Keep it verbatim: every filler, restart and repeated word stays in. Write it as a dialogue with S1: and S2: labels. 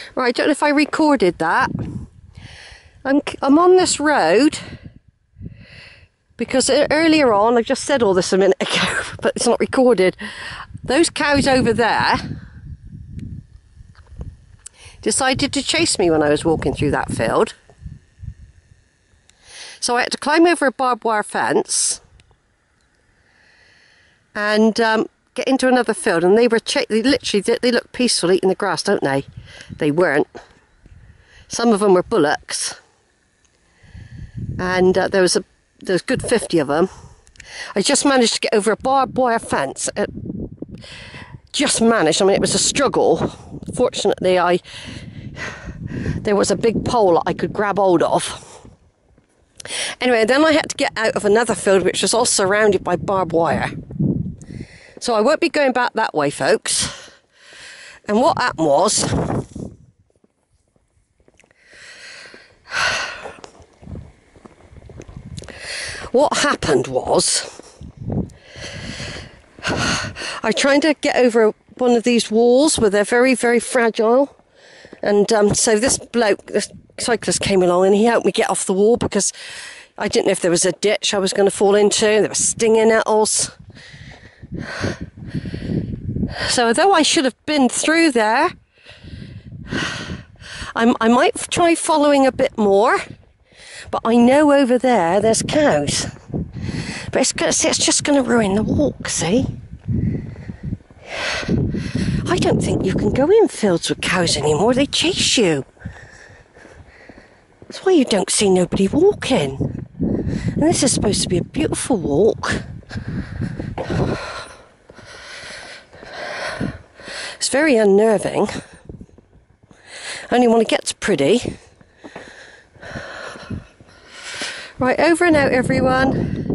S1: Right, I don't know if I recorded that. I'm, I'm on this road because earlier on, I just said all this a minute ago, but it's not recorded. Those cows over there decided to chase me when I was walking through that field. So I had to climb over a barbed wire fence and um, get into another field, and they were ch they literally they look peaceful eating the grass, don't they? They weren't. Some of them were bullocks, and uh, there was a there's a good fifty of them. I just managed to get over a barbed wire fence. Uh, just managed. I mean, it was a struggle. Fortunately, I there was a big pole that I could grab hold of. Anyway, then I had to get out of another field which was all surrounded by barbed wire. So I won't be going back that way, folks. And what happened was, what happened was, I tried to get over one of these walls where they're very, very fragile. And um, so this bloke, this cyclist came along and he helped me get off the wall because I didn't know if there was a ditch I was going to fall into. There were stinging nettles. So although I should have been through there, I'm, I might try following a bit more. But I know over there there's cows. But it's, gonna, it's just going to ruin the walk, see? I don't think you can go in fields with cows anymore. They chase you. That's why you don't see nobody walking. And this is supposed to be a beautiful walk. It's very unnerving. I only want to get to Priddy. Right, over and out, everyone.